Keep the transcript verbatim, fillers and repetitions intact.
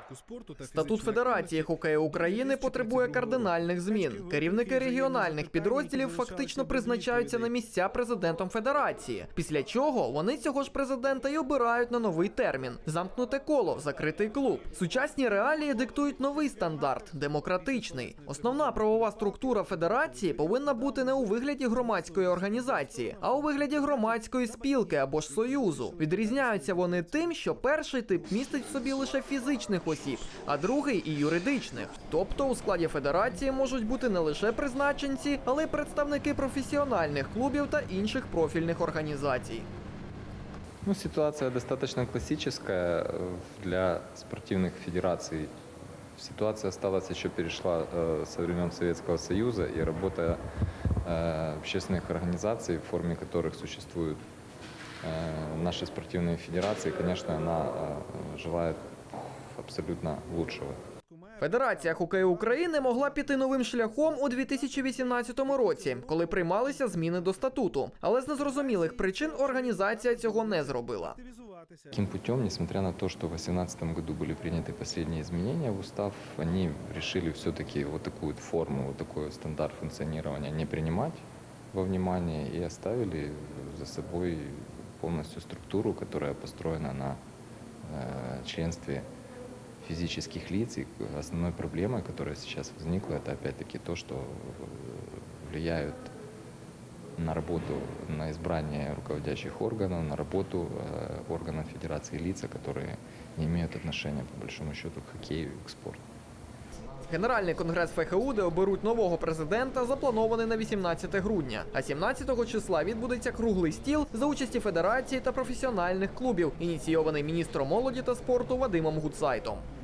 Статут Федерації хокею України потребує кардинальних змін. Керівники регіональних підрозділів фактично призначаються на місця президентом Федерації, після чого вони цього ж президента й обирають на новий термін – замкнуте коло, закритий клуб. Сучасні реалії диктують новий стандарт – демократичний. Основна правова структура Федерації повинна бути не у вигляді громадської організації, а у вигляді громадської спілки або ж союзу. Відрізняються вони тим, що перший тип містить в собі лише фізичних осіб, а другий – і юридичних. Тобто у складі Федерації можуть бути не лише призначенці, але й представники професіональних клубів та інших профільних організацій. Ну, ситуация достаточно классическая для спортивных федераций. Ситуация осталась еще перешла э, со времен Советского Союза, и работа э, общественных организаций, в форме которых существуют э, наши спортивные федерации, конечно, она э, желает абсолютно лучшего. Федерація хокею України могла піти новим шляхом у дві тисячі вісімнадцятому році, коли приймалися зміни до статуту. Але з незрозумілих причин організація цього не зробила. Таким путем, несмотря на то, что в две тысячи восемнадцатом году были приняты последние изменения в устав, они решили все-таки вот такую форму, вот такой стандарт функционирования не принимать во внимание и оставили за собой полностью структуру, которая построена на э, членстве физических лиц. И основной проблемой, которая сейчас возникла, это опять-таки то, что влияют на работу, на избрание руководящих органов, на работу э, органов Федерации лица, которые не имеют отношения, по большому счету, к хоккею и к спорту. Генеральний конгрес ФХУ, де оберуть нового президента, запланований на вісімнадцяте грудня, а сімнадцятого числа відбудеться круглий стіл за участі федерації та професіональних клубів, ініційований міністром молоді та спорту Вадимом Гудзайтом.